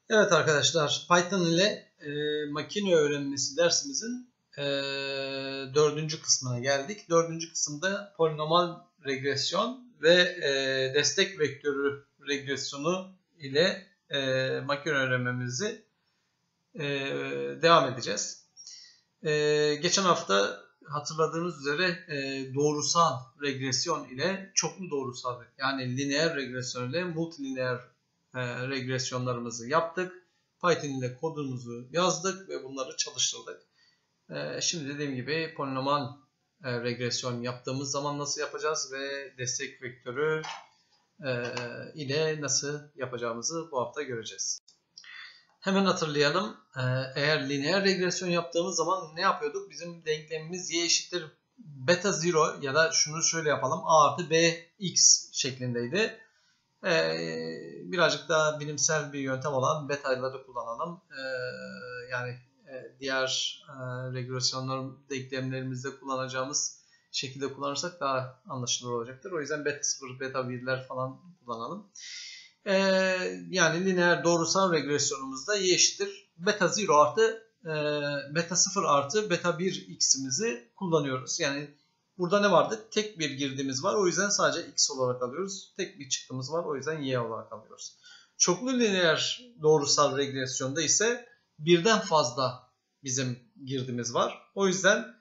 Evet arkadaşlar, Python ile makine öğrenmesi dersimizin 4. kısmına geldik. 4. kısımda polinomal regresyon ve destek vektörü regresyonu ile makine öğrenmemizi devam edeceğiz. Geçen hafta hatırladığınız üzere doğrusal regresyon ile çoklu doğrusal, yani lineer regresyon ile multilineer regresyonlarımızı yaptık. Python ile kodumuzu yazdık ve bunları çalıştırdık. Şimdi dediğim gibi polinomal regresyon yaptığımız zaman nasıl yapacağız ve destek vektörü ile nasıl yapacağımızı bu hafta göreceğiz. Hemen hatırlayalım. Eğer lineer regresyon yaptığımız zaman ne yapıyorduk? Bizim denklemimiz y eşittir beta 0 ya da şunu şöyle yapalım. A artı b x şeklindeydi. Birazcık daha bilimsel bir yöntem olan beta'ları kullanalım. Yani diğer regresyonlar denklemlerimizde kullanacağımız şekilde kullanırsak daha anlaşılır olacaktır. O yüzden beta 0, beta 1'ler falan kullanalım. Yani lineer doğrusal regresyonumuzda y eşittir beta 0 artı beta 0 artı beta 1 x'imizi kullanıyoruz. Yani burada ne vardı? Tek bir girdimiz var. O yüzden sadece x olarak alıyoruz. Tek bir çıktımız var. O yüzden y olarak alıyoruz. Çoklu lineer doğrusal regresyonda ise birden fazla bizim girdimiz var. O yüzden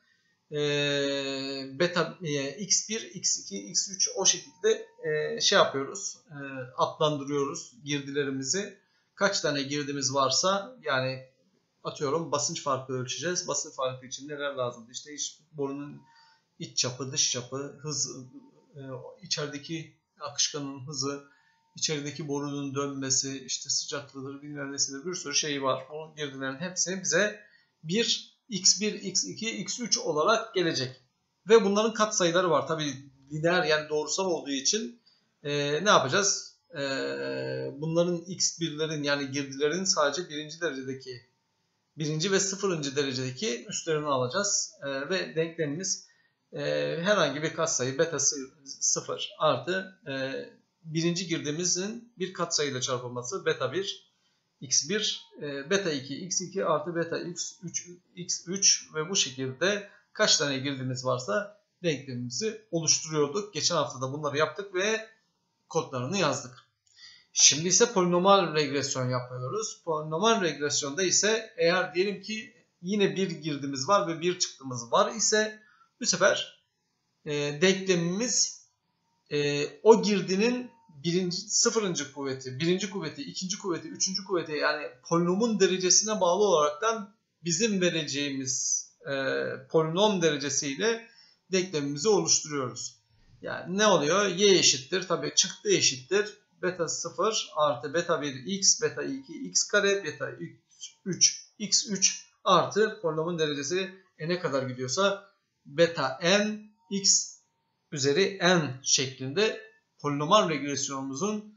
beta x1, x2, x3 o şekilde şey yapıyoruz. Adlandırıyoruz girdilerimizi. Kaç tane girdimiz varsa, yani atıyorum basınç farkı ölçeceğiz. Basınç farkı için neler lazım? İşte borunun iç çapı, dış çapı, hız, içerideki akışkanın hızı, içerideki borunun dönmesi, işte sıcaklığıdır, bilmem nesidir, bir sürü şey var. O girdilerin hepsi bize bir x1, x2, x3 olarak gelecek. Ve bunların katsayıları var. Tabii lineer, yani doğrusal olduğu için ne yapacağız? Bunların x1'lerin, yani girdilerin sadece birinci ve 0. derecedeki üstlerini alacağız. Ve denklemimiz herhangi bir katsayı beta 0 artı birinci girdimizin bir katsayıyla çarpılması beta 1 x1 beta 2 x2 artı beta x3 ve bu şekilde kaç tane girdimiz varsa denklemimizi oluşturuyorduk. Geçen hafta da bunları yaptık ve kodlarını yazdık. Şimdi ise polinomal regresyon yapıyoruz. Polinomal regresyonda ise eğer diyelim ki yine bir girdimiz var ve bir çıktımız var ise bu sefer denklemimiz o girdinin sıfırıncı kuvveti, birinci kuvveti, ikinci kuvveti, üçüncü kuvveti, yani polinomun derecesine bağlı olaraktan bizim vereceğimiz polinom derecesiyle denklemimizi oluşturuyoruz. Yani ne oluyor? Y eşittir, tabii çıktı eşittir beta 0 artı beta 1 x, beta 2 x kare, beta 3 x3 artı polinomun derecesi n'e kadar gidiyorsa beta n x üzeri n şeklinde polinomal regresyonumuzun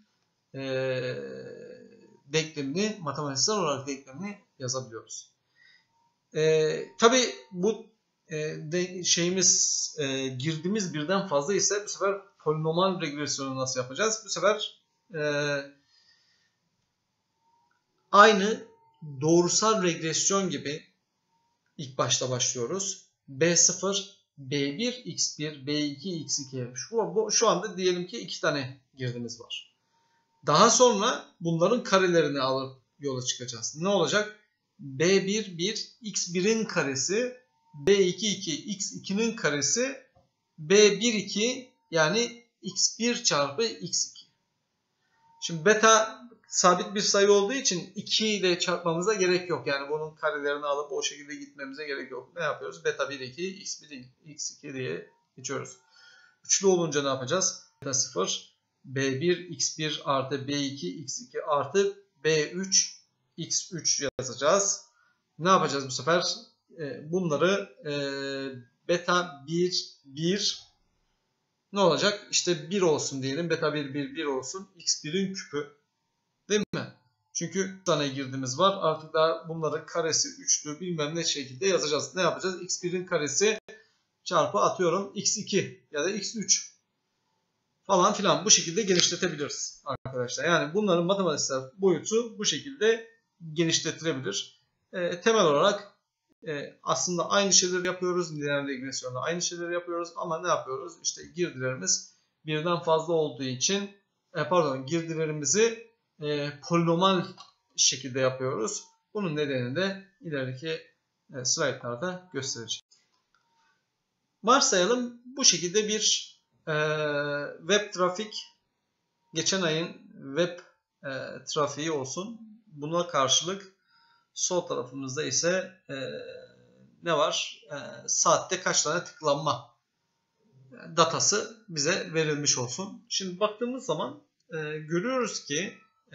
denklemini, matematiksel olarak denklemini yazabiliyoruz. Tabii bu girdimiz birden fazla ise bu sefer polinomal regresyonu nasıl yapacağız? Bu sefer aynı doğrusal regresyon gibi ilk başta başlıyoruz. B0, B1, X1, B2, X2. Şu anda diyelim ki 2 tane girdimiz var. Daha sonra bunların karelerini alıp yola çıkacağız. Ne olacak? B1, 1, X1'in karesi, B2, 2, X2'nin karesi, B1, 2, yani X1 çarpı X2. Şimdi beta sabit bir sayı olduğu için 2 ile çarpmamıza gerek yok. Yani bunun karelerini alıp o şekilde gitmemize gerek yok. Ne yapıyoruz? Beta 1, 2, x1, x2 diye geçiyoruz. Üçlü olunca ne yapacağız? Beta 0, b1, x1 artı b2, x2 artı b3, x3 yazacağız. Ne yapacağız bu sefer? Bunları beta 1, 1 ne olacak? İşte 1 olsun diyelim. Beta 1, 1 olsun. X1'in küpü. Değil mi? Çünkü 3 tane girdimiz var. Artık daha bunların karesi, üçlü bilmem ne şekilde yazacağız. Ne yapacağız? X1'in karesi çarpı atıyorum X2 ya da X3 falan filan, bu şekilde genişletebiliriz arkadaşlar. Yani bunların matematiksel boyutu bu şekilde genişletilebilir. Temel olarak aslında aynı şeyleri yapıyoruz. Lineer regresyonda aynı şeyleri yapıyoruz ama ne yapıyoruz? İşte girdilerimiz birden fazla olduğu için girdilerimizi polinomal şekilde yapıyoruz. Bunun nedenini de ileriki slaytlarda göstereceğim. Varsayalım bu şekilde bir web trafik, geçen ayın web trafiği olsun. Buna karşılık sol tarafımızda ise ne var? Saatte kaç tane tıklanma datası bize verilmiş olsun. Şimdi baktığımız zaman görüyoruz ki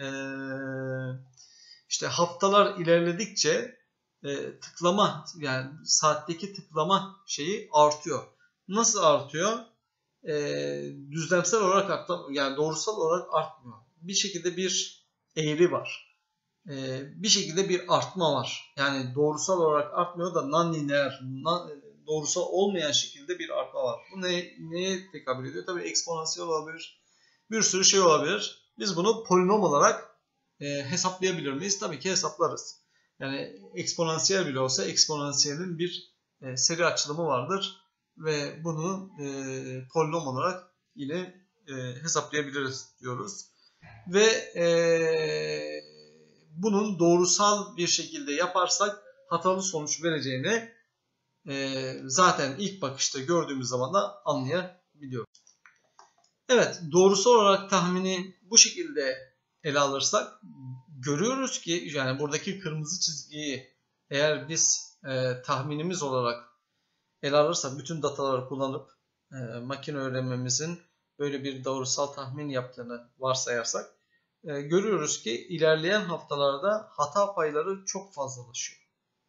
işte haftalar ilerledikçe tıklama, yani saatteki tıklama şeyi artıyor. Nasıl artıyor? Düzlemsel olarak yani doğrusal olarak artmıyor. Bir şekilde bir eğri var. Bir şekilde bir artma var. Yani doğrusal olarak artmıyor da non-lineer, doğrusal olmayan şekilde bir artma var. Bu neye tekabül ediyor? Tabii eksponansiyel olabilir. Bir sürü şey olabilir. Biz bunu polinom olarak hesaplayabilir miyiz? Tabii ki hesaplarız. Yani eksponansiyel bile olsa eksponansiyelin bir seri açılımı vardır. Ve bunu polinom olarak yine hesaplayabiliriz diyoruz. Ve bunun doğrusal bir şekilde yaparsak hatalı sonuç vereceğini zaten ilk bakışta gördüğümüz zaman da anlayabiliyoruz. Evet, doğrusal olarak tahmini bu şekilde ele alırsak görüyoruz ki yani buradaki kırmızı çizgiyi eğer biz tahminimiz olarak ele alırsak, bütün dataları kullanıp makine öğrenmemizin böyle bir doğrusal tahmin yaptığını varsayarsak görüyoruz ki ilerleyen haftalarda hata payları çok fazlalaşıyor.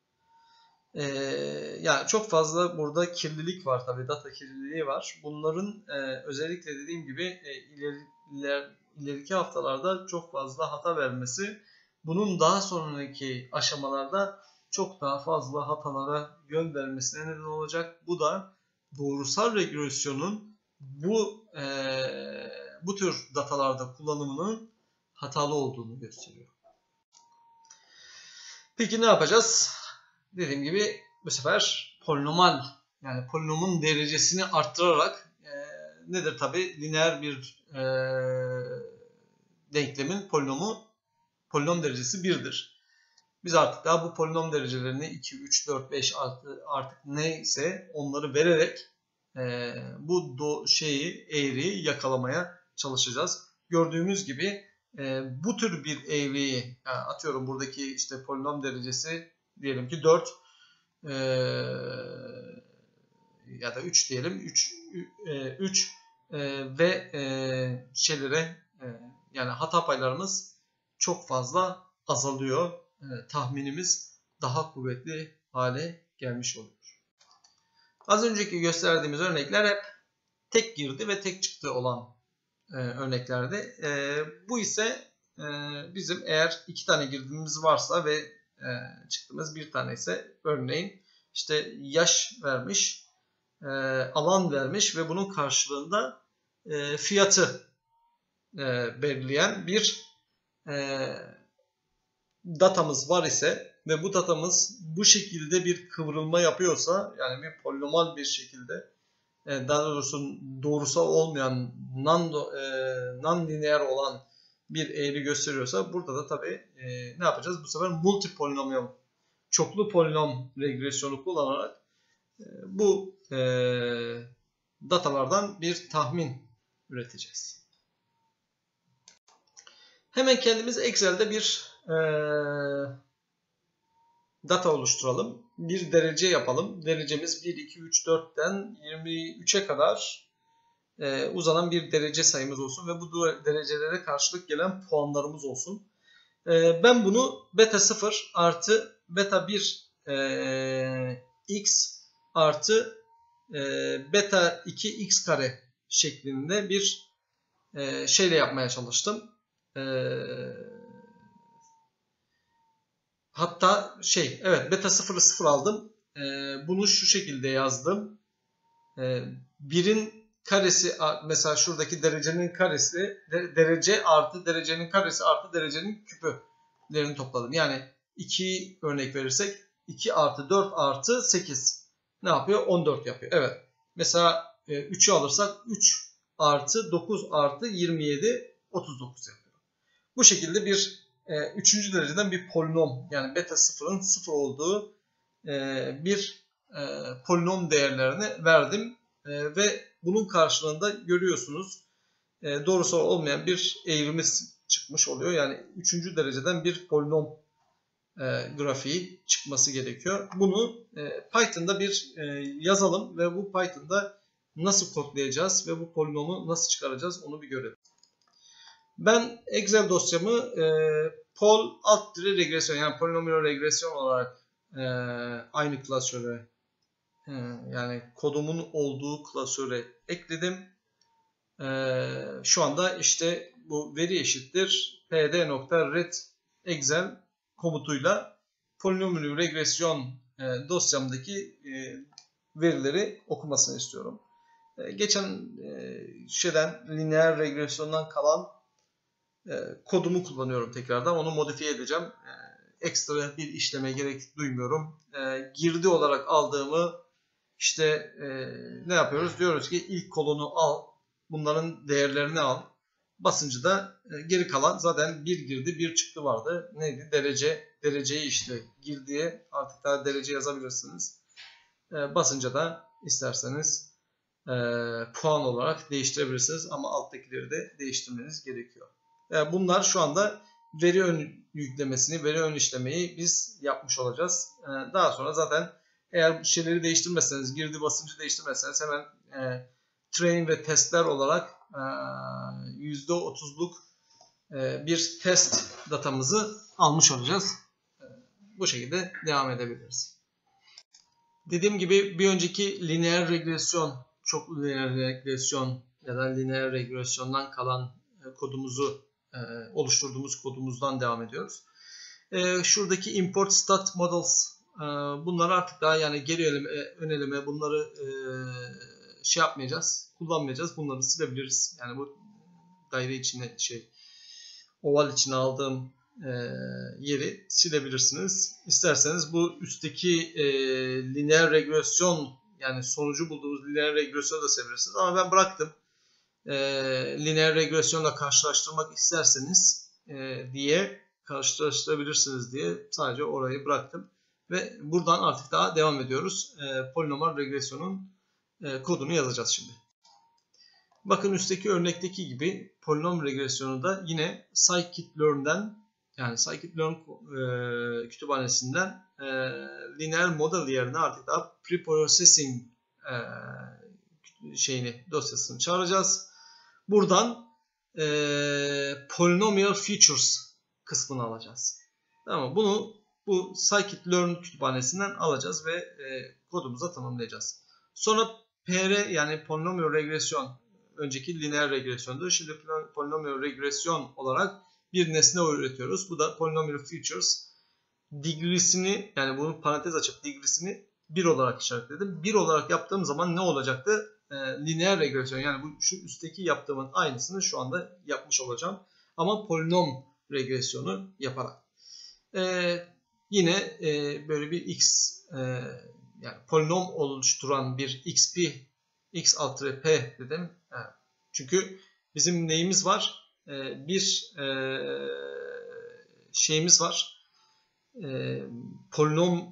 Yani çok fazla burada kirlilik var, tabii data kirliliği var. Bunların özellikle dediğim gibi ileriki haftalarda çok fazla hata vermesi, bunun daha sonraki aşamalarda çok daha fazla hatalara yön vermesine neden olacak. Bu da doğrusal regresyonun bu tür datalarda kullanımının hatalı olduğunu gösteriyor. Peki ne yapacağız? Dediğim gibi bu sefer polinomal, yani polinomun derecesini arttırarak nedir tabi? Lineer bir denklemin polinom derecesi 1'dir. Biz artık daha bu polinom derecelerini 2, 3, 4, 5 artık neyse onları vererek bu eğriyi yakalamaya çalışacağız. Gördüğümüz gibi bu tür bir eğriyi, yani atıyorum buradaki işte polinom derecesi diyelim ki 4 ya da 3 diyelim, 3 ve yani hata paylarımız çok fazla azalıyor. Tahminimiz daha kuvvetli hale gelmiş oluyor. Az önceki gösterdiğimiz örnekler hep tek girdi ve tek çıktı olan örneklerdi. Bu ise bizim eğer 2 tane girdimiz varsa ve çıktığımız bir tane ise, örneğin işte yaş vermiş, alan vermiş ve bunun karşılığında fiyatı belirleyen bir datamız var ise ve bu datamız bu şekilde bir kıvrılma yapıyorsa, yani bir polinomal bir şekilde, daha doğrusu doğrusal olmayan non-lineer olan bir eğri gösteriyorsa, burada da tabii ne yapacağız? Bu sefer multipolinomial, çoklu polinom regresyonu kullanarak bu datalardan bir tahmin üreteceğiz. Hemen kendimiz Excel'de bir data oluşturalım. Bir derece yapalım. Derecemiz 1, 2, 3, 4'ten 23'e kadar uzanan bir derece sayımız olsun ve bu derecelere karşılık gelen puanlarımız olsun. Ben bunu beta 0 artı beta 1 x artı beta 2 x kare şeklinde bir şeyle yapmaya çalıştım. Hatta evet, beta 0'ı 0 aldım. Bunu şu şekilde yazdım. 1'in karesi, mesela şuradaki derecenin karesi, derece artı derecenin karesi artı derecenin küpü girdilerini topladım. Yani 2 örnek verirsek 2 artı 4 artı 8 ne yapıyor? 14 yapıyor. Evet. Mesela 3'ü alırsak 3 artı 9 artı 27 39 yapıyor. Bu şekilde bir 3. dereceden bir polinom, yani beta 0'ın 0 olduğu bir polinom değerlerini verdim. Ve bunun karşılığında görüyorsunuz doğrusal olmayan bir eğrimiz çıkmış oluyor. Yani 3. dereceden bir polinom grafiği çıkması gerekiyor. Bunu Python'da bir yazalım ve bu Python'da nasıl kodlayacağız ve bu polinomu nasıl çıkaracağız onu bir görelim. Ben Excel dosyamı pol alt dire regresyon, yani polinomial regresyon olarak aynı klasöre, yani kodumun olduğu klasöre ekledim. Şu anda işte bu veri eşittir pd.read excel komutuyla polinomial regresyon dosyamdaki verileri okumasını istiyorum. Geçen lineer regresyondan kalan kodumu kullanıyorum tekrardan. Onu modifiye edeceğim. Ekstra bir işleme gerek duymuyorum. Girdi olarak aldığımı işte ne yapıyoruz? Diyoruz ki ilk kolonu al. Bunların değerlerini al. Basıncı da geri kalan zaten bir girdi bir çıktı vardı. Neydi? Derece. Dereceyi işte girdiye artık daha derece yazabilirsiniz. Basınca da isterseniz puan olarak değiştirebilirsiniz. Ama alttakileri de değiştirmeniz gerekiyor. Bunlar şu anda veri ön yüklemesini, veri ön işlemeyi biz yapmış olacağız. Daha sonra zaten eğer şeyleri değiştirmezseniz, girdi basıncı değiştirmezseniz hemen train ve testler olarak %30'luk bir test datamızı almış olacağız. Bu şekilde devam edebiliriz. Dediğim gibi bir önceki lineer regresyon, çoklu lineer regresyon ya da lineer regresyondan kalan kodumuzu oluşturduğumuz kodumuzdan devam ediyoruz. Şuradaki import stat models, bunlar artık daha yani geri eleme, ön eleme bunları şey yapmayacağız, kullanmayacağız. Bunları silebiliriz. Yani bu daire içine oval içine aldığım yeri silebilirsiniz. İsterseniz bu üstteki lineer regresyon, yani sonucu bulduğumuz lineer regresyonu da silebilirsiniz. Ama ben bıraktım. Lineer regresyonla karşılaştırmak isterseniz diye karşılaştırabilirsiniz diye sadece orayı bıraktım. Ve buradan artık daha devam ediyoruz. Polinomial regresyonun kodunu yazacağız şimdi. Bakın üstteki örnekteki gibi polinom regresyonu da yine scikit-learn'den, yani scikit-learn kütüphanesinden lineer model yerine artık daha preprocessing dosyasını çağıracağız. Buradan polynomial features kısmını alacağız. Tamam, bunu bu scikit-learn kütüphanesinden alacağız ve kodumuza tanımlayacağız. Sonra PR, yani polinomial regresyon, önceki lineer regresyondu. Şimdi polinomial regresyon olarak bir nesne üretiyoruz. Bu da polynomial features. Degreesini, yani bunu parantez açıp degreesini 1 olarak işaretledim. 1 olarak yaptığım zaman ne olacaktı? Lineer regresyon, yani bu şu üstteki yaptığımın aynısını şu anda yapmış olacağım. Ama polinom regresyonu yaparak. Yine böyle bir x, yani polinom oluşturan bir xp, x alt p dedim. Çünkü bizim neyimiz var? Bir şeyimiz var. Polinom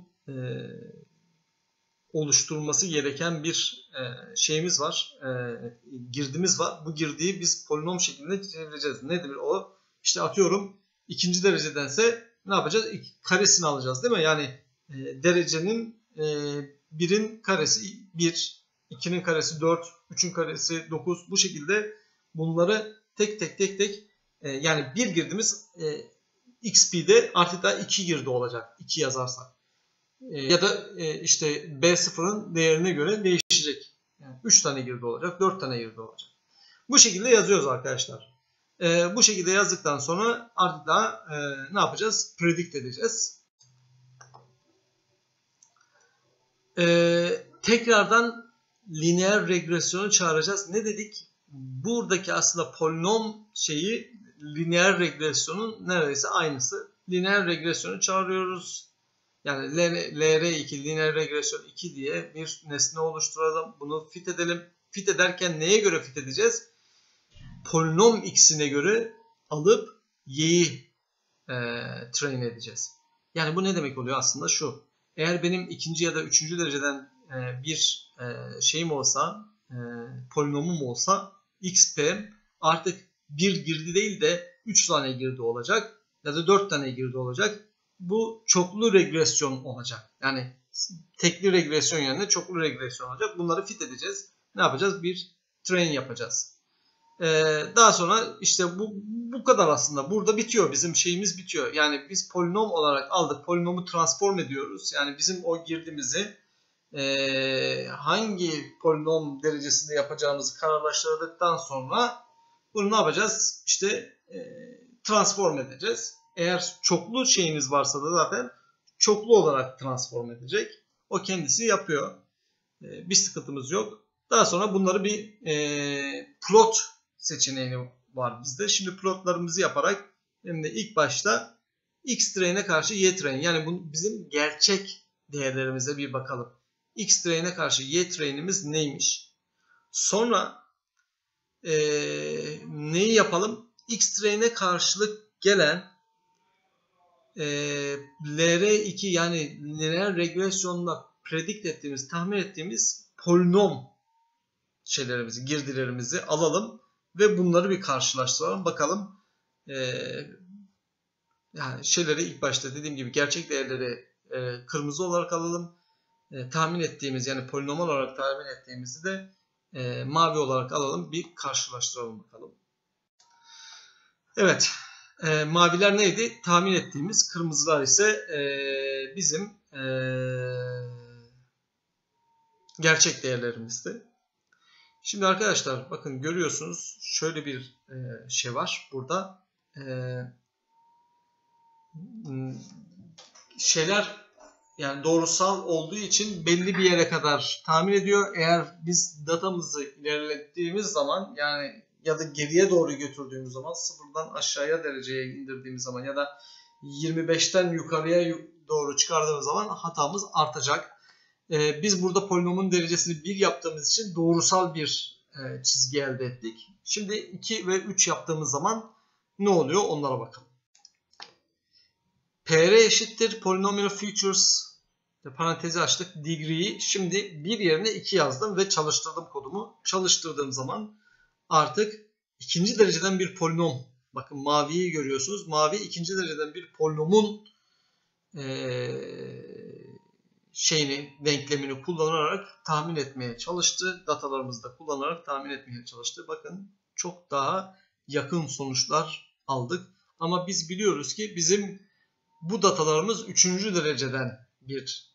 oluşturulması gereken bir şeyimiz var. Girdimiz var. Bu girdiği biz polinom şeklinde çevireceğiz. Nedir o? İşte atıyorum ikinci derecedense ne yapacağız? Karesini alacağız değil mi? Yani derecenin 1'in karesi 1, 2'nin karesi 4, 3'ün karesi 9. Bu şekilde bunları tek yani bir girdimiz xp'de artık daha 2 girdi olacak. 2 yazarsak. Ya da işte B0'ın değerine göre değişecek. Yani 3 tane girdi olacak, 4 tane girdi olacak. Bu şekilde yazıyoruz arkadaşlar. Bu şekilde yazdıktan sonra artık daha ne yapacağız? Predict edeceğiz. Tekrardan lineer regresyonu çağıracağız. Ne dedik? Buradaki aslında polinom şeyi lineer regresyonun neredeyse aynısı. lineer regresyonu çağırıyoruz. Yani LR2 lineer regresyon 2 diye bir nesne oluşturalım. Bunu fit edelim. Fit ederken neye göre fit edeceğiz? Polinom x'ine göre alıp y'yi train edeceğiz. Yani bu ne demek oluyor aslında şu. Eğer benim ikinci ya da üçüncü dereceden bir şeyim olsa, polinomum olsa xp artık bir girdi değil de 3 tane girdi olacak ya da 4 tane girdi olacak. Bu çoklu regresyon olacak. Yani tekli regresyon yerine çoklu regresyon olacak. Bunları fit edeceğiz. Ne yapacağız? Bir train yapacağız. Daha sonra işte bu kadar aslında. Burada bitiyor. Bizim şeyimiz bitiyor. Yani biz polinom olarak aldık. Polinomu transform ediyoruz. Yani bizim o girdimizi hangi polinom derecesinde yapacağımızı kararlaştırdıktan sonra bunu ne yapacağız? İşte transform edeceğiz. Eğer çoklu şeyiniz varsa da zaten çoklu olarak transform edecek. O kendisi yapıyor. Bir sıkıntımız yok. Daha sonra bunları bir plot seçeneği var bizde. Şimdi plotlarımızı yaparak hem de ilk başta x train'e karşı y train. Yani bu bizim gerçek değerlerimize bir bakalım. X train'e karşı y train'imiz neymiş? Sonra neyi yapalım? X train'e karşılık gelen LR2 yani lineer regresyonla predict ettiğimiz, tahmin ettiğimiz polinom şeylerimizi, girdilerimizi alalım ve bunları bir karşılaştıralım. Bakalım yani şeyleri ilk başta dediğim gibi gerçek değerleri kırmızı olarak alalım. Tahmin ettiğimiz yani polinomal olarak tahmin ettiğimizi de mavi olarak alalım. Bir karşılaştıralım bakalım. Evet. Maviler neydi? Tahmin ettiğimiz. Kırmızılar ise bizim gerçek değerlerimizdi. Şimdi arkadaşlar bakın görüyorsunuz şöyle bir şey var burada. Şeyler yani doğrusal olduğu için belli bir yere kadar tahmin ediyor. Eğer biz datamızı ilerlettiğimiz zaman yani ya da geriye doğru götürdüğümüz zaman sıfırdan aşağıya dereceye indirdiğimiz zaman ya da 25'ten yukarıya doğru çıkardığımız zaman hatamız artacak. Biz burada polinomun derecesini 1 yaptığımız için doğrusal bir çizgi elde ettik. Şimdi 2 ve 3 yaptığımız zaman ne oluyor onlara bakalım. PR eşittir polynomial features parantezi açtık degree'yi. Şimdi bir yerine 2 yazdım ve çalıştırdım kodumu. Çalıştırdığım zaman artık ikinci dereceden bir polinom. Bakın maviyi görüyorsunuz. Mavi ikinci dereceden bir polinomun denklemini kullanarak tahmin etmeye çalıştı. Datalarımızı da kullanarak tahmin etmeye çalıştı. Bakın çok daha yakın sonuçlar aldık. Ama biz biliyoruz ki bizim bu datalarımız 3. dereceden bir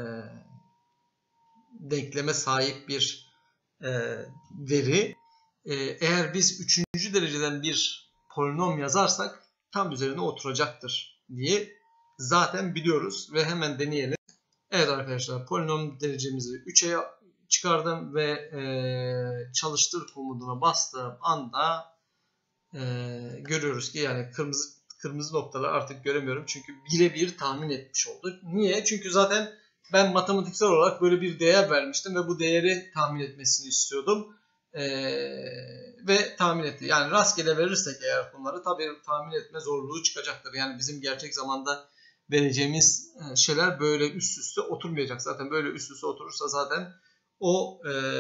denkleme sahip bir veri. Eğer biz 3. dereceden bir polinom yazarsak tam üzerine oturacaktır diye zaten biliyoruz ve hemen deneyelim. Evet arkadaşlar polinom derecemizi 3'e çıkardım ve çalıştır komutuna bastığım anda görüyoruz ki yani kırmızı noktaları artık göremiyorum. Çünkü birebir tahmin etmiş olduk. Niye? Çünkü zaten ben matematiksel olarak böyle bir değer vermiştim ve bu değeri tahmin etmesini istiyordum. Ve tahmin etti. Yani rastgele verirsek eğer bunları tabii tahmin etme zorluğu çıkacaktır. Yani bizim gerçek zamanda vereceğimiz şeyler böyle üst üste oturmayacak. Zaten böyle üst üste oturursa zaten o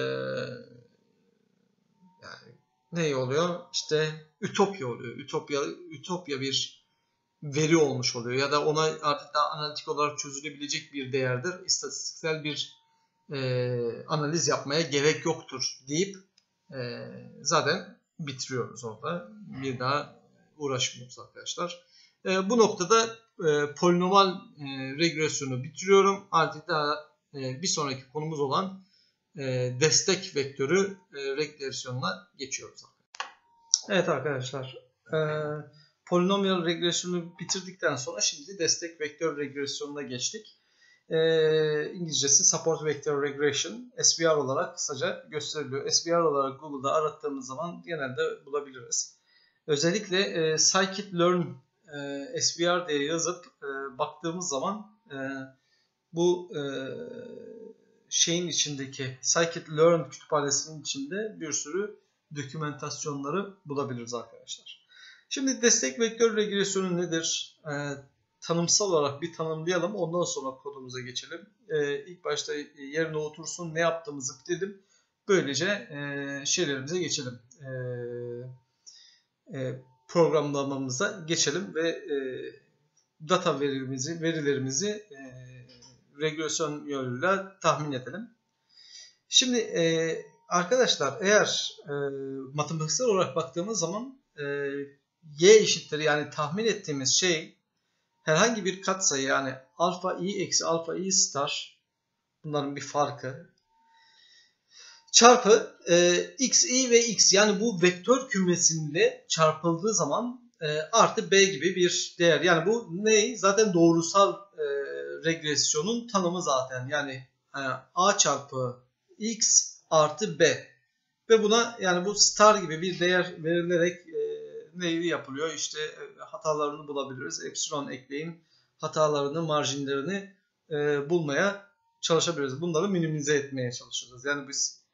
yani ne oluyor? İşte ütopya oluyor. Ütopya bir veri olmuş oluyor. Ya da ona artık daha analitik olarak çözülebilecek bir değerdir. İstatistiksel bir analiz yapmaya gerek yoktur deyip zaten bitiriyoruz orada. Bir daha uğraşmıyoruz arkadaşlar. Bu noktada polinomal regresyonu bitiriyorum. Artık daha bir sonraki konumuz olan destek vektörü regresyonuna geçiyoruz. Evet arkadaşlar. Polinomial regresyonu bitirdikten sonra şimdi destek vektör regresyonuna geçtik. İngilizcesi support vector regression SVR olarak kısaca gösteriliyor. SVR olarak Google'da arattığımız zaman genelde bulabiliriz. Özellikle scikit-learn SVR diye yazıp baktığımız zaman bu şeyin içindeki scikit-learn kütüphanesinin içinde bir sürü dokümantasyonları bulabiliriz arkadaşlar. Şimdi destek vektör regresyonu nedir? Tanımsal olarak bir tanımlayalım. Ondan sonra kodumuza geçelim. İlk başta yerine otursun, ne yaptığımızı bilelim. Böylece şeylerimize geçelim. Programlamamıza geçelim ve data verilerimizi regresyon yoluyla tahmin edelim. Şimdi arkadaşlar, eğer matematiksel olarak baktığımız zaman y eşittir, yani tahmin ettiğimiz şey herhangi bir katsayı, yani alfa i eksi alfa i star, bunların bir farkı, çarpı xi ve x, yani bu vektör kümesiyle çarpıldığı zaman artı b gibi bir değer. Yani bu ne? Zaten doğrusal regresyonun tanımı zaten. Yani a çarpı x artı b. Ve buna, yani bu star gibi bir değer verilerek neyi yapılıyor? İşte hatalarını bulabiliriz. Epsilon ekleyin, hatalarını, marjinlerini bulmaya çalışabiliriz. Bunları minimize etmeye çalışırız. Yani biz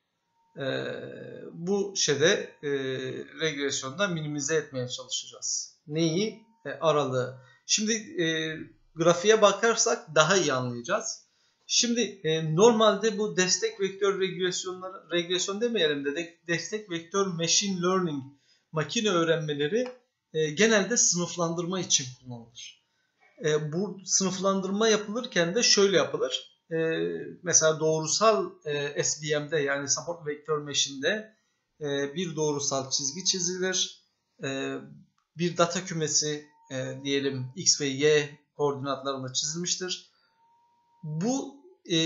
bu şeyde regresyonda minimize etmeye çalışacağız. Neyi? Aralığı. Şimdi grafiğe bakarsak daha iyi anlayacağız. Şimdi normalde bu destek vektör regresyonları, regresyon demeyelim de destek vektör machine learning, makine öğrenmeleri genelde sınıflandırma için kullanılır. Bu sınıflandırma yapılırken de şöyle yapılır. Mesela doğrusal SVM'de, yani Support Vector Machine'de bir doğrusal çizgi çizilir. Bir data kümesi diyelim x ve y koordinatlarında çizilmiştir. Bu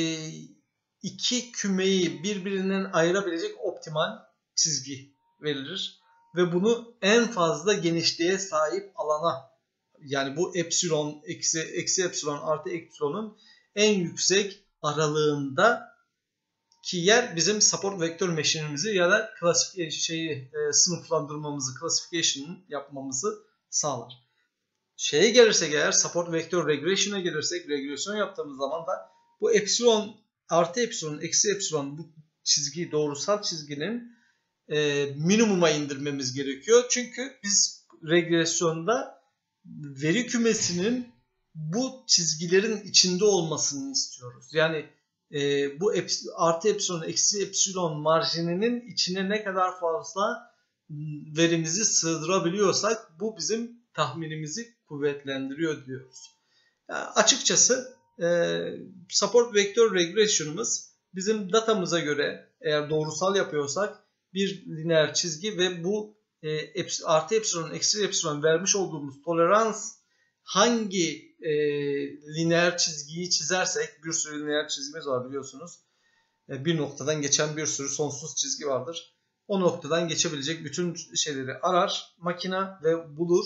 iki kümeyi birbirinden ayırabilecek optimal çizgi verilir. Ve bunu en fazla genişliğe sahip alana, yani bu epsilon, eksi epsilon artı epsilonun en yüksek aralığında ki yer bizim support vektör machine'imizi ya da sınıflandırmamızı, classification yapmamızı sağlar. Şeye gelirsek eğer, support vektör regression'a gelirsek, regresyon yaptığımız zaman da bu epsilon artı epsilon eksi epsilon, bu çizgi, doğrusal çizginin minimuma indirmemiz gerekiyor. Çünkü biz regresyonda veri kümesinin bu çizgilerin içinde olmasını istiyoruz. Yani bu artı epsilon eksi epsilon marjininin içine ne kadar fazla verimizi sığdırabiliyorsak bu bizim tahminimizi kuvvetlendiriyor diyoruz. Yani açıkçası support vektör regression'ımız bizim datamıza göre, eğer doğrusal yapıyorsak, bir lineer çizgi ve bu artı epsilon eksi epsilon vermiş olduğumuz tolerans hangi lineer çizgiyi çizersek, bir sürü lineer çizgimiz var biliyorsunuz. Bir noktadan geçen bir sürü sonsuz çizgi vardır. O noktadan geçebilecek bütün şeyleri arar makina ve bulur.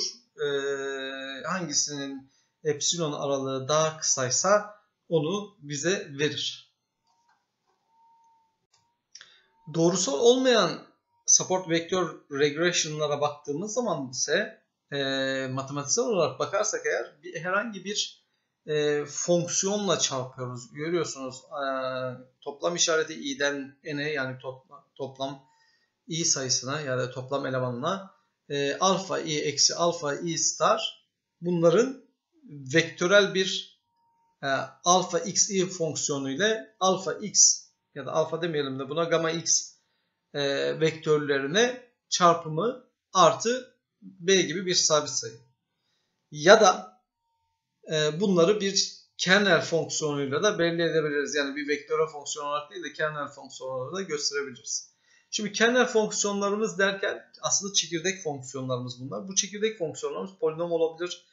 Hangisinin epsilon aralığı daha kısaysa onu bize verir. Doğrusal olmayan support vektör regression'lara baktığımız zaman ise matematiksel olarak bakarsak eğer herhangi bir fonksiyonla çarpıyoruz. Görüyorsunuz toplam işareti i'den n'e, yani toplam i sayısına ya da toplam elemanına alfa i eksi alfa i star, bunların vektörel bir alfa x i fonksiyonu ile alfa x ya da alfa demeyelim de buna gamma x vektörlerine çarpımı artı b gibi bir sabit sayı. Ya da bunları bir kernel fonksiyonuyla da belli edebiliriz. Yani bir vektörel fonksiyon olarak değil de kernel fonksiyon olarak da gösterebiliriz. Şimdi kernel fonksiyonlarımız derken aslında çekirdek fonksiyonlarımız bunlar. Bu çekirdek fonksiyonlarımız polinom olabilir.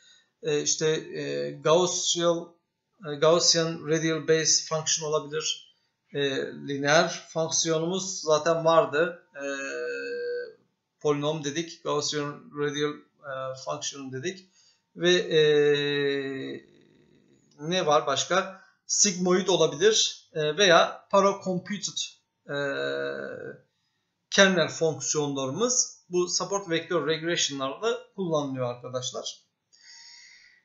Gaussian radial base function olabilir. Lineer fonksiyonumuz zaten vardı. Polinom dedik. Gaussian radial function dedik. Ve ne var başka? Sigmoid olabilir veya paracomputed kernel fonksiyonlarımız bu support vektör regression'larda kullanılıyor arkadaşlar.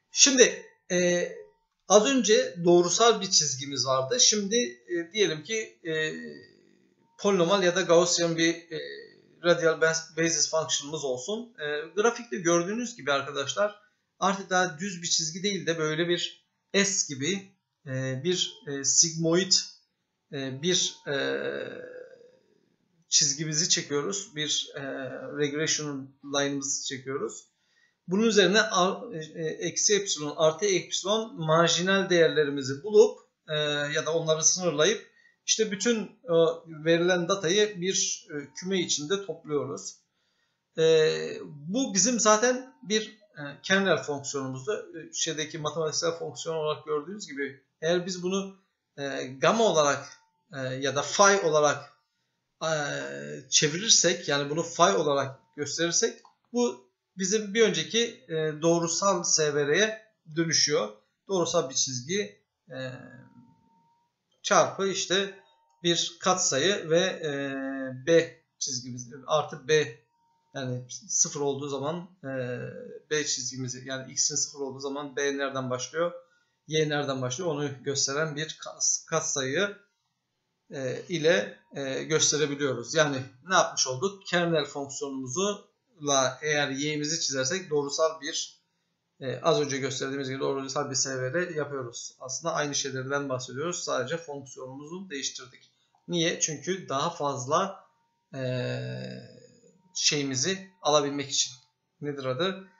Şimdi az önce doğrusal bir çizgimiz vardı. Şimdi diyelim ki polinomal ya da Gaussian bir radial basis function'ımız olsun. Grafikte gördüğünüz gibi arkadaşlar artık daha düz bir çizgi değil de böyle bir S gibi bir sigmoid bir çizgimizi çekiyoruz. Bir regression line'ımızı çekiyoruz. Bunun üzerine eksi epsilon artı epsilon marjinal değerlerimizi bulup ya da onları sınırlayıp işte bütün verilen datayı bir küme içinde topluyoruz. Bu bizim zaten bir kernel fonksiyonumuzda şeydeki matematiksel fonksiyon olarak gördüğünüz gibi eğer biz bunu gamma olarak ya da phi olarak çevirirsek yani bunu phi olarak gösterirsek bu bizim bir önceki doğrusal SVR'ye dönüşüyor. Doğrusal bir çizgi çarpı işte bir katsayı ve B çizgimiz artı B yani 0 olduğu zaman B çizgimizi yani x'in 0 olduğu zaman B nereden başlıyor? Y nereden başlıyor? Onu gösteren bir katsayı ile gösterebiliyoruz. Yani ne yapmış olduk? Kernel fonksiyonumuzla eğer y'imizi çizersek doğrusal bir az önce gösterdiğimiz gibi doğrusal bir SVR yapıyoruz. Aslında aynı şeylerden bahsediyoruz. Sadece fonksiyonumuzu değiştirdik. Niye? Çünkü daha fazla şeyimizi alabilmek için. Nedir adı?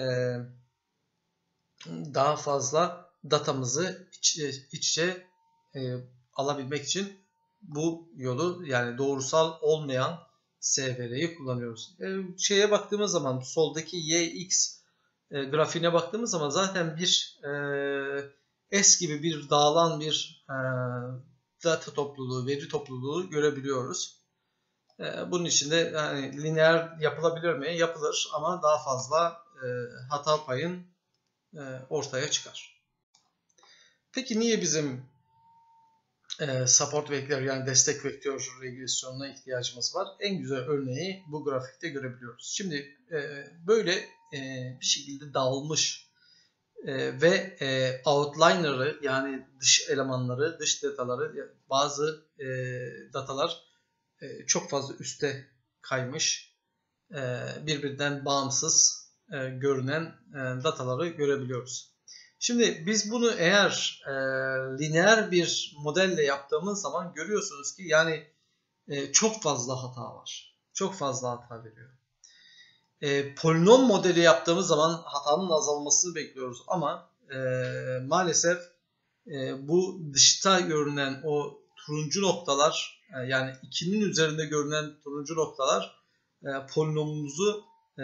Daha fazla datamızı iç içe alabilmek için bu yolu yani doğrusal olmayan SVR'yi kullanıyoruz. Şeye baktığımız zaman soldaki YX grafiğine baktığımız zaman zaten bir S gibi bir dağılan bir data topluluğu, veri topluluğu görebiliyoruz. Bunun içinde yani lineer yapılabilir mi? Yapılır ama daha fazla hata payın ortaya çıkar. Peki niye bizim support vektör yani destek vektör regresyonuna ihtiyacımız var? En güzel örneği bu grafikte görebiliyoruz. Şimdi böyle bir şekilde dağılmış ve outliner'ı yani dış elemanları, dış dataları bazı datalar çok fazla üste kaymış birbirinden bağımsız görünen dataları görebiliyoruz. Şimdi biz bunu eğer lineer bir modelle yaptığımız zaman görüyorsunuz ki yani çok fazla hata var. Çok fazla hata veriyor. Polinom modeli yaptığımız zaman hatanın azalmasını bekliyoruz ama maalesef bu dışta görünen o turuncu noktalar yani 2'nin üzerinde görünen turuncu noktalar polinomumuzu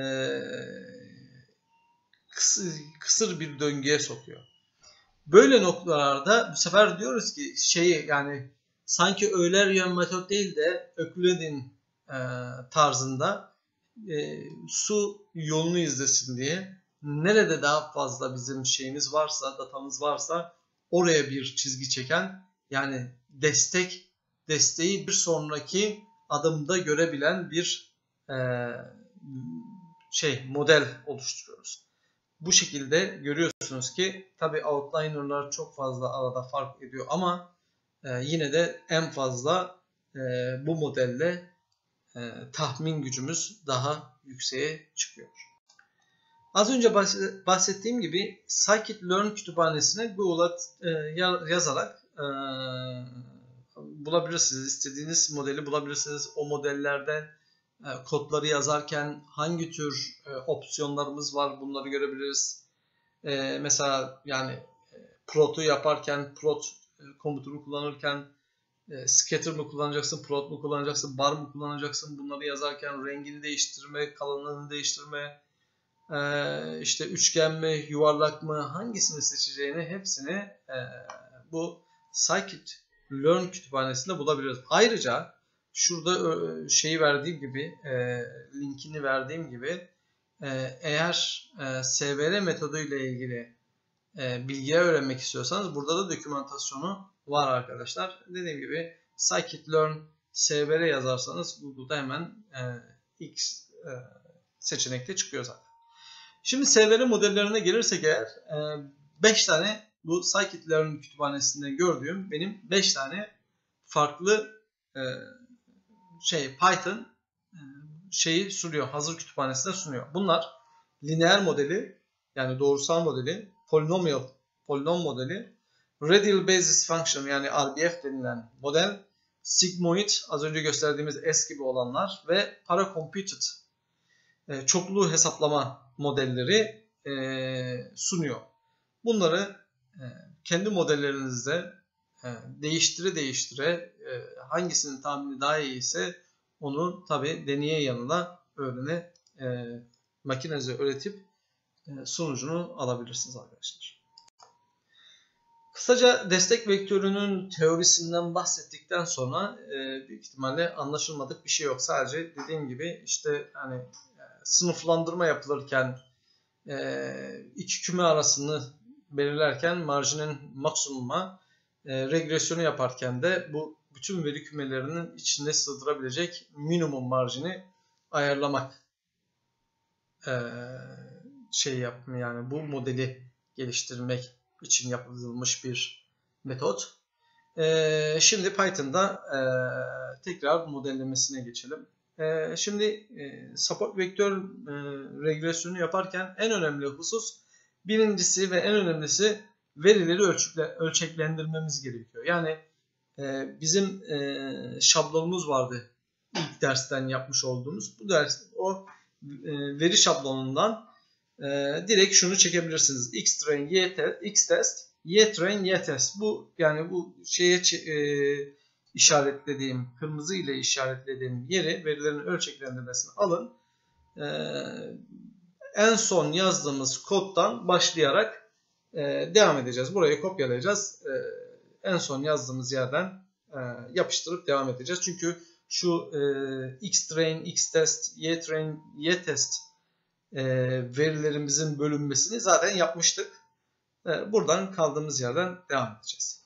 kısır bir döngüye sokuyor. Böyle noktalarda bu sefer diyoruz ki yani sanki Eulerian metot değil de Öklid'in tarzında su yolunu izlesin diye nerede daha fazla bizim şeyimiz varsa, datamız varsa oraya bir çizgi çeken yani desteği bir sonraki adımda görebilen bir model oluşturuyoruz. Bu şekilde görüyorsunuz ki tabi outliner'lar çok fazla arada fark ediyor ama yine de en fazla bu modelle tahmin gücümüz daha yükseğe çıkıyor. Az önce bahsettiğim gibi scikit-learn kütüphanesine Google'a yazarak bulabilirsiniz. İstediğiniz modeli bulabilirsiniz. O modellerden kodları yazarken hangi tür opsiyonlarımız var bunları görebiliriz. Mesela yani plot'u yaparken plot komutunu kullanırken scatter mı kullanacaksın, plot mu kullanacaksın, bar mı kullanacaksın bunları yazarken rengini değiştirme, kalınlığını değiştirme, işte üçgen mi, yuvarlak mı hangisini seçeceğini hepsini bu scikit-learn kütüphanesinde bulabiliriz. Ayrıca şurada verdiğim gibi linkini verdiğim gibi eğer SVR metodu ile ilgili bilgiler öğrenmek istiyorsanız burada da dokümantasyonu var arkadaşlar. Dediğim gibi scikit-learn SVR yazarsanız Google'da hemen X seçenekte çıkıyor zaten. Şimdi SVR modellerine gelirsek eğer 5 tane bu scikit-learn kütüphanesinde gördüğüm benim 5 tane farklı Python şeyi sunuyor. Hazır kütüphanesinde sunuyor. Bunlar lineer modeli, yani doğrusal modeli, polinom modeli, radial basis function yani RBF denilen model, sigmoid az önce gösterdiğimiz S gibi olanlar ve paracomputed çoklu hesaplama modelleri sunuyor. Bunları kendi modellerinizde değiştire hangisinin tahmini daha iyi ise onu tabi deneye yanına makinenize öğretip sonucunu alabilirsiniz arkadaşlar. Kısaca destek vektörünün teorisinden bahsettikten sonra büyük ihtimalle anlaşılmadık bir şey yok. Sadece dediğim gibi işte hani sınıflandırma yapılırken iki küme arasını belirlerken marjinin maksimuma, regresyonu yaparken de bu bütün veri kümelerinin içinde sığdırabilecek minimum marjini ayarlamak yani bu modeli geliştirmek için yapılmış bir metot. Şimdi Python'da tekrar modellemesine geçelim. Şimdi support vektör regresyonu yaparken en önemli husus, birincisi ve en önemlisi verileri ölçeklendirmemiz gerekiyor. Yani bizim şablonumuz vardı ilk dersten yapmış olduğumuz. Bu ders o veri şablonundan direkt şunu çekebilirsiniz. Xtrain, Xtest, YTrain, YTest. Bu yani bu şeye işaretlediğim, kırmızı ile işaretlediğim yeri, verilerin ölçeklendirmesini alın. En son yazdığımız koddan başlayarak devam edeceğiz. Burayı kopyalayacağız. En son yazdığımız yerden yapıştırıp devam edeceğiz. Çünkü şu Xtrain, Xtest, YTrain, YTest verilerimizin bölünmesini zaten yapmıştık. Buradan kaldığımız yerden devam edeceğiz.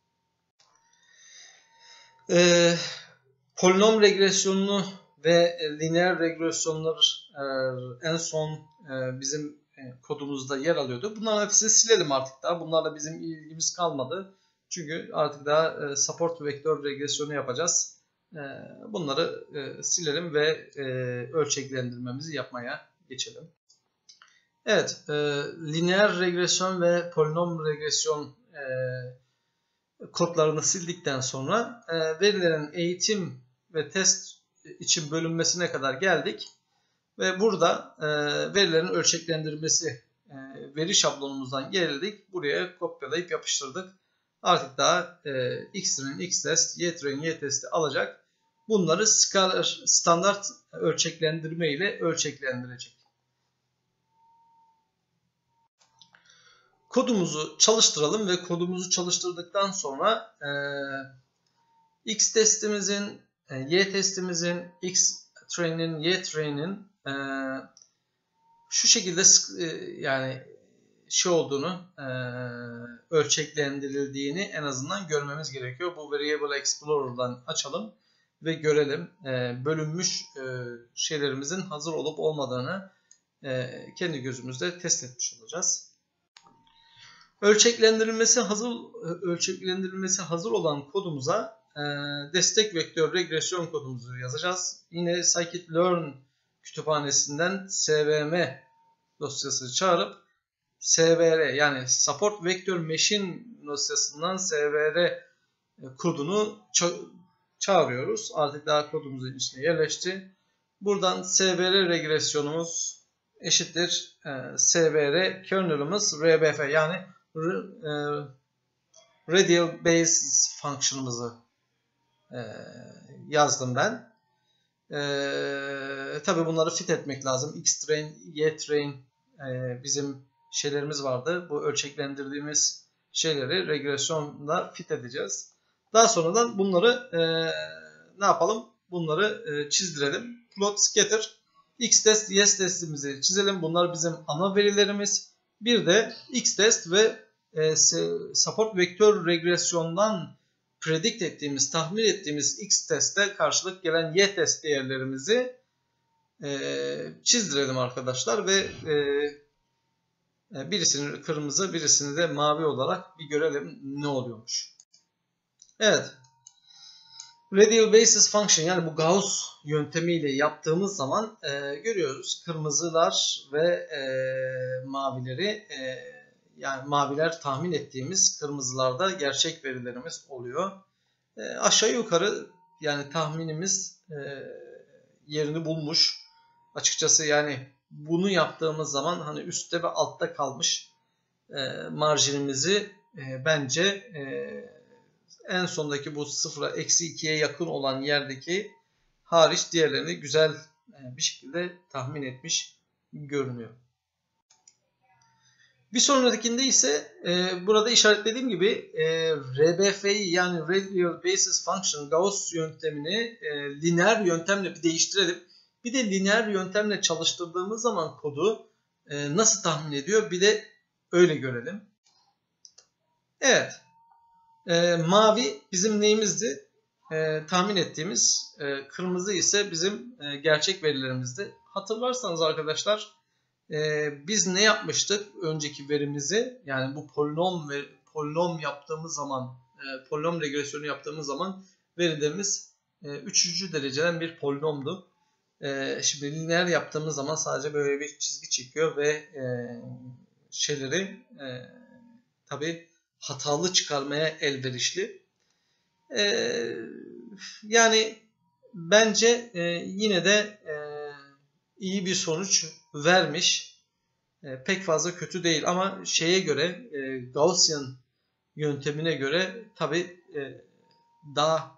Polinom regresyonunu ve lineer regresyonlar en son bizim kodumuzda yer alıyordu. Bunların hepsini silelim artık daha. Bunlarla bizim ilgimiz kalmadı. Çünkü artık daha support vektör regresyonu yapacağız. Bunları silelim ve ölçeklendirmemizi yapmaya geçelim. Evet, lineer regresyon ve polinom regresyon kodlarını sildikten sonra verilerin eğitim ve test için bölünmesine kadar geldik. Ve burada verilerin ölçeklendirmesi veri şablonumuzdan geldik. Buraya kopyalayıp yapıştırdık. Artık daha Xtrain, Xtest, YTrain, YTest'i alacak. Bunları standart ölçeklendirme ile ölçeklendirecek. Kodumuzu çalıştıralım ve kodumuzu çalıştırdıktan sonra Xtest'imizin, YTest'imizin, Xtrain'in, YTrain'in şu şekilde yani olduğunu, ölçeklendirildiğini en azından görmemiz gerekiyor. Bu Variable Explorer'dan açalım ve görelim. Bölünmüş şeylerimizin hazır olup olmadığını kendi gözümüzde test etmiş olacağız. Ölçeklendirilmesi hazır olan kodumuza destek vektör regresyon kodumuzu yazacağız. Yine scikit-learn kütüphanesinden svm dosyası çağırıp SVR yani support vector machine dosyasından SVR kodunu çağırıyoruz. Artık daha kodumuzun içine yerleşti. Buradan SVR regresyonumuz eşittir SVR kernel'ımız RBF yani radial basis function'ımızı yazdım ben. Tabi bunları fit etmek lazım. Xtrain, YTrain bizim şeylerimiz vardı. Bu ölçeklendirdiğimiz şeyleri regresyonla fit edeceğiz. Daha sonradan bunları ne yapalım? Bunları çizdirelim. Plot, scatter, Xtest, YTest'imizi çizelim. Bunlar bizim ana verilerimiz. Bir de Xtest ve support vektör regresyondan predict ettiğimiz, tahmin ettiğimiz Xtest'e karşılık gelen YTest değerlerimizi çizdirelim arkadaşlar ve Birisini kırmızı, birisini de mavi olarak bir görelim ne oluyormuş. Evet. Radial basis function, yani bu Gauss yöntemiyle yaptığımız zaman görüyoruz kırmızılar ve mavileri, yani maviler tahmin ettiğimiz, kırmızılarda gerçek verilerimiz oluyor. Aşağı yukarı yani tahminimiz yerini bulmuş. Açıkçası yani bunu yaptığımız zaman hani üstte ve altta kalmış marjinimizi bence en sondaki bu sıfıra -2'ye yakın olan yerdeki hariç diğerlerini güzel bir şekilde tahmin etmiş görünüyor. Bir sonrakinde ise burada işaretlediğim gibi RBF'yi, yani Radial Basis Function Gauss yöntemini lineer yöntemle bir değiştirelim. Bir de lineer yöntemle çalıştırdığımız zaman kodu nasıl tahmin ediyor, bir de öyle görelim. Evet. Mavi bizim neyimizdi? Tahmin ettiğimiz, kırmızı ise bizim gerçek verilerimizdi. Hatırlarsanız arkadaşlar biz ne yapmıştık önceki verimizi? Yani bu polinom yaptığımız zaman, polinom regresyonu yaptığımız zaman verilerimiz 3. dereceden bir polinomdu. Şimdi lineer yaptığımız zaman sadece böyle bir çizgi çekiyor ve şeyleri tabii hatalı çıkarmaya elverişli. Yani bence yine de iyi bir sonuç vermiş. Pek fazla kötü değil ama şeye göre, Gaussian yöntemine göre tabii daha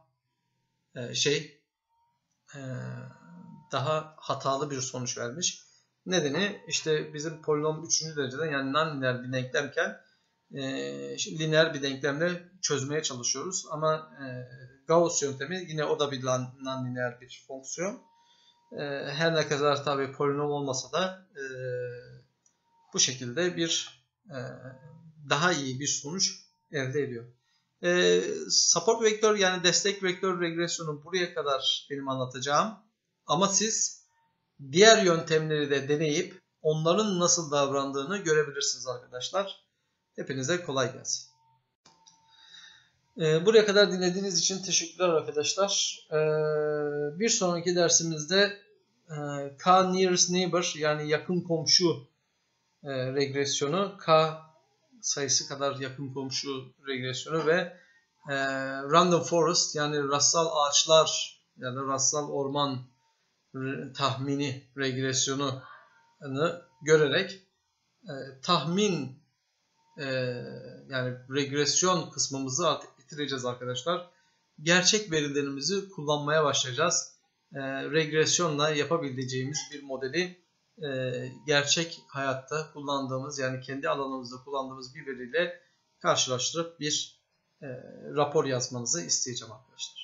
daha hatalı bir sonuç vermiş. Nedeni işte bizim polinom 3. dereceden, yani non-lineer bir denklemken lineer bir denklemle çözmeye çalışıyoruz. Ama Gauss yöntemi yine o da bir non-lineer bir fonksiyon. Her ne kadar tabii polinom olmasa da bu şekilde bir daha iyi bir sonuç elde ediyor. Support vektör, yani destek vektör regresyonu buraya kadar benim anlatacağım. Ama siz diğer yöntemleri de deneyip onların nasıl davrandığını görebilirsiniz arkadaşlar. Hepinize kolay gelsin. Buraya kadar dinlediğiniz için teşekkürler arkadaşlar. Bir sonraki dersimizde K nearest neighbor, yani yakın komşu regresyonu, K sayısı kadar yakın komşu regresyonu ve random forest, yani rastsal ağaçlar ya da rastsal orman tahmini regresyonu görerek tahmin, yani regresyon kısmımızı artık bitireceğiz arkadaşlar. Gerçek verilerimizi kullanmaya başlayacağız. Regresyonla yapabileceğimiz bir modeli gerçek hayatta kullandığımız, yani kendi alanımızda kullandığımız bir veriyle karşılaştırıp bir rapor yazmanızı isteyeceğim arkadaşlar.